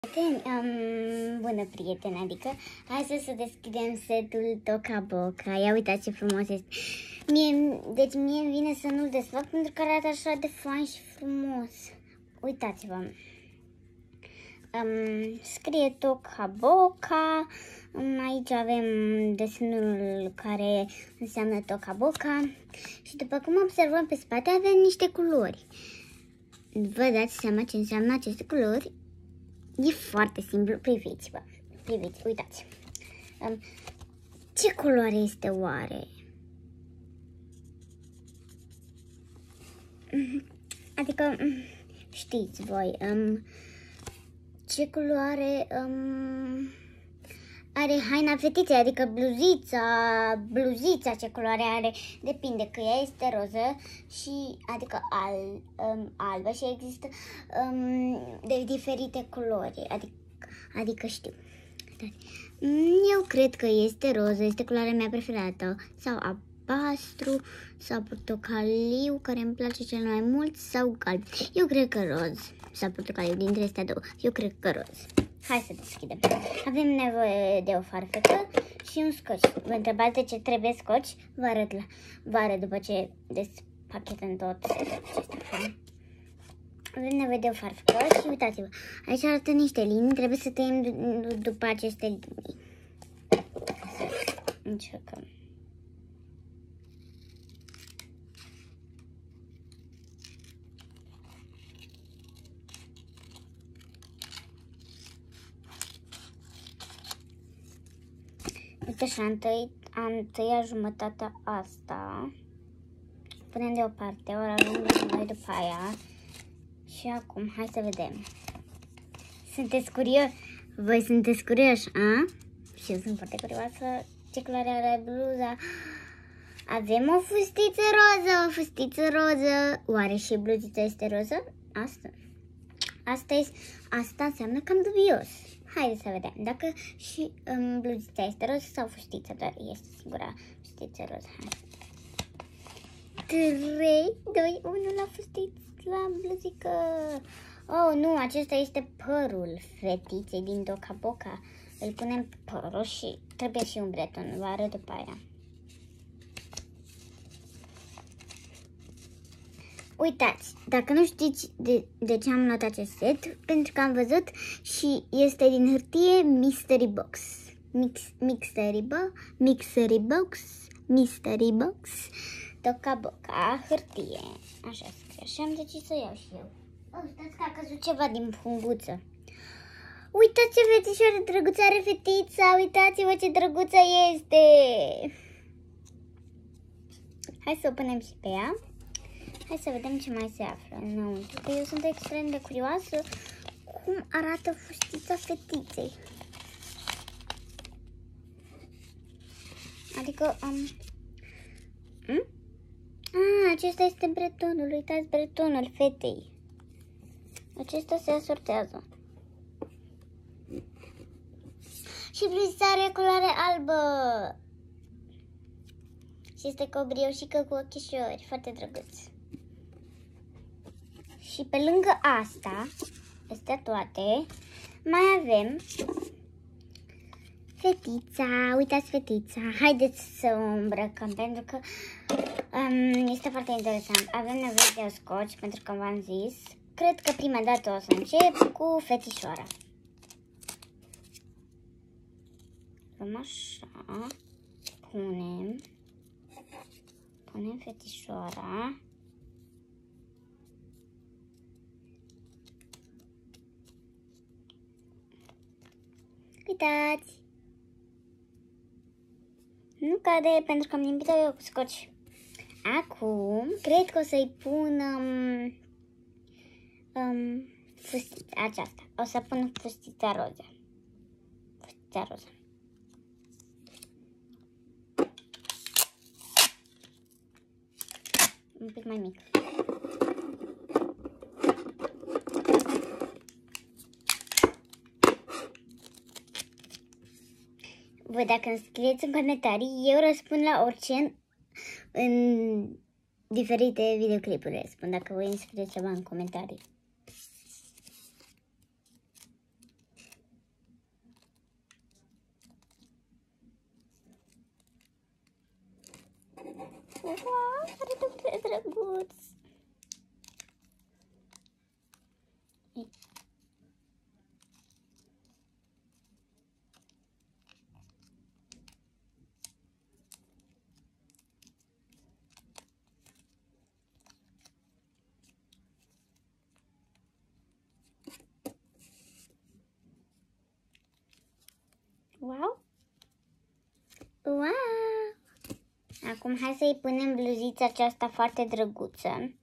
Bună, prieteni, adică hai să deschidem setul Toca Boca. Ia uitați ce frumos este. Deci mie îmi vine să nu-l desfac pentru că arată așa de fain și frumos. Uitați-vă. Scrie Toca Boca. Aici avem desenul care înseamnă Toca Boca. Și după cum observăm pe spate avem niște culori. Vă dați seama ce înseamnă aceste culori? E foarte simplu, priviți-vă, priviți, uitați. Ce culoare este oare? Adică, știți voi, ce culoare are haina fetiței, adică bluzița ce culoare are, depinde că ea este roză și adică albă și există de diferite culori, adică știu. Eu cred că este roză, este culoarea mea preferată, sau albastru, sau portocaliu, care îmi place cel mai mult, sau galb. Eu cred că roz, sau portocaliu, dintre astea două, eu cred că roz. Hai să deschidem. Avem nevoie de o farfecă și un scoci. Vă întrebați de ce trebuie scoci? Vă arăt după ce despachetăm tot acesta. Avem nevoie de o farfecă și uitați-vă. Aici arată niște linii. Trebuie să tăiem după aceste linii. Încercăm. Uite așa, am tăiat jumătatea asta. Punem deoparte, ori ajungem noi după aia. Și acum, hai să vedem. Sunteți curioși? Voi sunteți curioși, a? Și eu sunt foarte curioasă. Ce culoare are bluza? Avem o fustiță roză, Oare și bluzița este roză? Asta înseamnă cam dubios. Haideți să vedem dacă și bluzița este roză sau fustița, doar este singura fustiță roză. 3, 2, 1 la fustiță, la bluzică. Oh, nu, acesta este părul fetiței din Toca Boca. Îl punem pe părul și trebuie și un breton, vă arăt după aia. Uitați, dacă nu știți de ce am luat acest set, pentru că am văzut și este din hârtie Mystery Box. Mystery Box, Toca Boca, hârtie. Așa scrie și am decis să iau și eu. Uitați că a căzut ceva din punguță. Uitați ce fetișoară drăguță are fetița, uitați-vă ce drăguță este. Hai să o punem și pe ea. Hai să vedem ce mai se află înăuntru, că eu sunt extrem de curioasă cum arată fustița fetiței. Adică, acesta este bretonul, uitați bretonul fetei. Acesta se asortează. Și bluzița are culoare albă. Și este cu o brioșică cu ochișori, foarte drăguț. Și pe lângă asta, astea toate, mai avem fetița. Uitați fetița. Haideți să o îmbrăcăm pentru că este foarte interesant. Avem nevoie de o scoci pentru că v-am zis. Cred că prima dată o să încep cu fetișoara. Luăm așa. Punem fetișoara. Uitați! Nu cade pentru că am limpit-o eu cu scoci. Acum, cred că o să-i pun fustița aceasta. O să pun fustița roză. Un pic mai mic. Voi dacă îmi scrieți în comentarii, eu răspund la orice în diferite videoclipuri. Răspund dacă voi îmi scrieți ceva în comentarii. Wow, arată prea drăguț. Wow! Wow! Acum hai să-i punem bluzița aceasta foarte drăguță.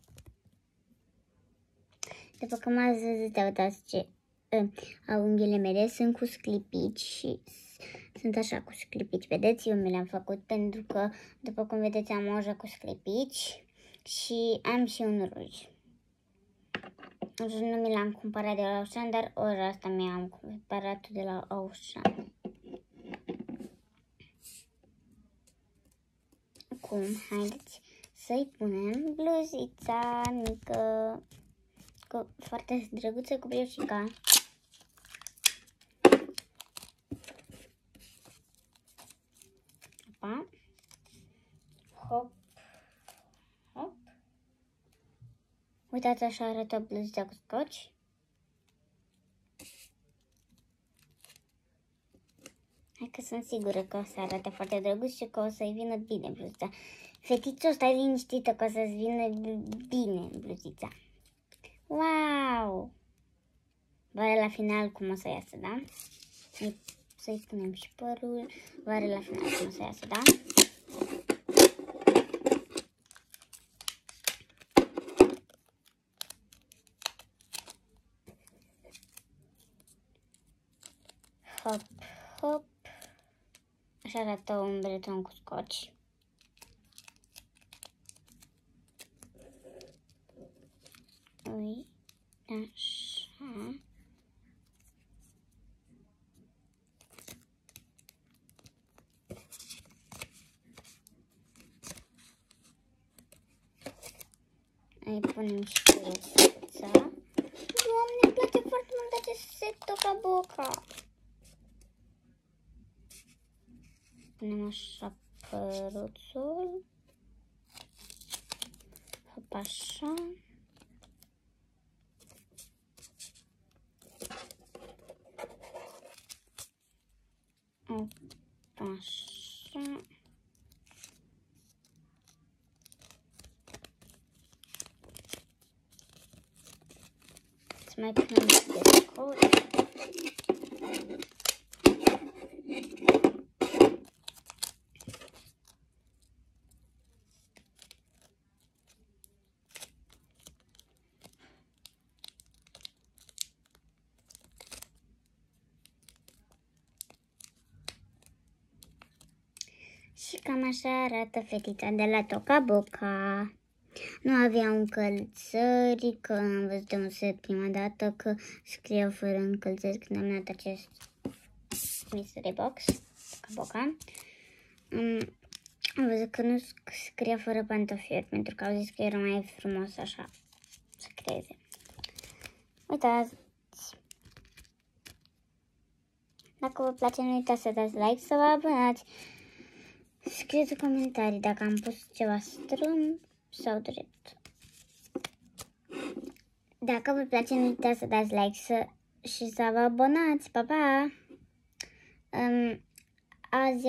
După cum ați văzut, uitați ce unghiile mele sunt cu sclipici și sunt așa cu sclipici. Vedeți, eu mi le-am făcut pentru că, după cum vedeți, am o cu sclipici și am și un ruj. Nu mi l-am cumpărat de la Auchan, dar ora asta mi-am cumpărat de la Auchan. Acum, haideți să-i punem bluzița mică, foarte drăguță, cu brioșica. Opa. Hop, hop. Uitați, așa arată bluzița cu scoci. Hai că sunt sigură că o să arate foarte drăguț și că o să-i vină bine bluzița. Fetițo, stai liniștită că o să-ți vină bine bluzița. Wow! Vare la final cum o să iasă, da? Să-i punem și părul. Vare la final cum o să iasă, da? Hop, hop. Așa arată un breton cu scoci. Ui, așa. Îi punem și peruța. Doamne, îmi place foarte mult acest set toca-boca. Punem așa păruțul. Hop, așa. Hop, așa. Să mai punem și de scoci. Și cam așa arată fetița de la Toca-Boca. Nu avea încălțări, că am văzut un set prima dată că scriau fără încălțări când am dat acest mystery box, Toca-Boca. Am văzut că nu scria fără pantofiori, pentru că au zis că era mai frumos așa să creeze. Uitați! Dacă vă place, nu uitați să dați like, să vă abonați. Scrieți în comentarii dacă am pus ceva strâmb sau drept. Dacă vă place, nu uitați să dați like și să vă abonați. Pa, pa! Azi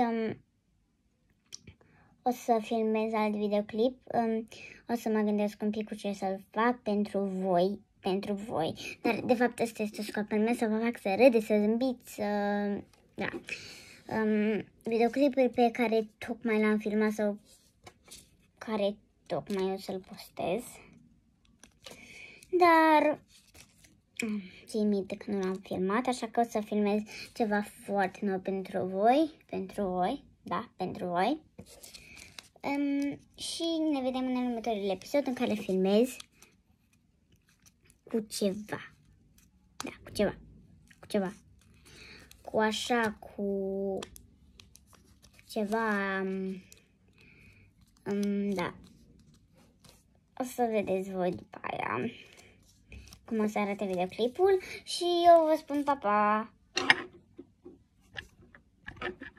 o să filmez alt videoclip. O să mă gândesc un pic cu ce să-l fac pentru voi. Dar, de fapt, ăsta este scopul meu, să vă fac să râdeți, să zâmbiți, da. Videoclipul pe care tocmai l-am filmat sau care tocmai o să-l postez. Dar țin minte că nu l-am filmat, așa că o să filmez ceva foarte nou pentru voi, da, pentru voi. Și ne vedem în următorul episod în care filmez cu ceva. Da, cu ceva. Cu așa, cu ceva, da. O să vedeți voi după aia cum o să arate videoclipul și eu vă spun pa, pa!